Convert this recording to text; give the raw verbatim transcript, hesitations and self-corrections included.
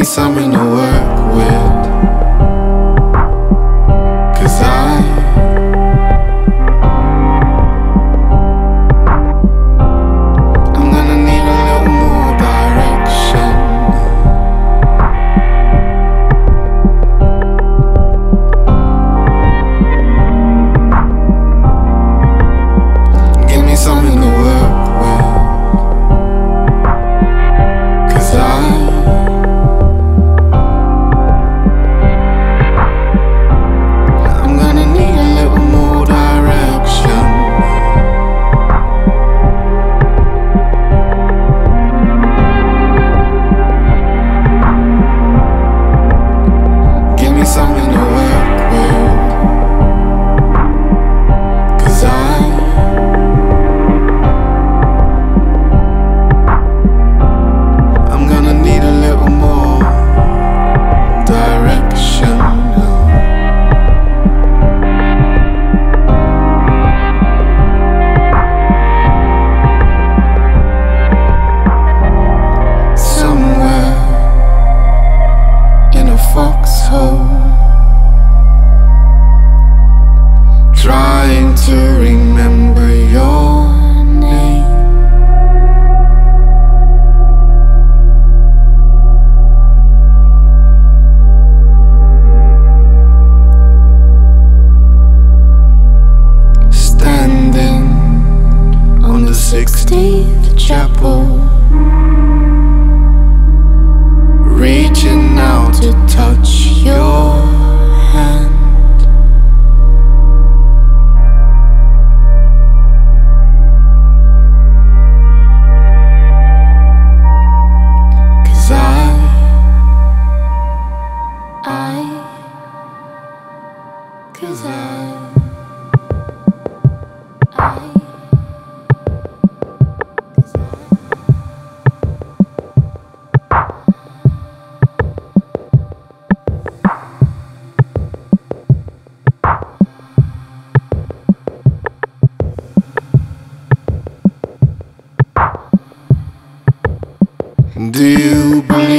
me something to work with, 'cause I I'm gonna need a little more direction. Give me something to work with, 'cause I I'm gonna need a little more direction. Give me something to work with, 'cause I I'm gonna need a little more direction. Somewhere in a foxhole, trying to remember your name. Standing on the sixteenth chapel, reaching out to touch your hand. 'Cause I, I, 'cause I, I, 'cause I. Do you believe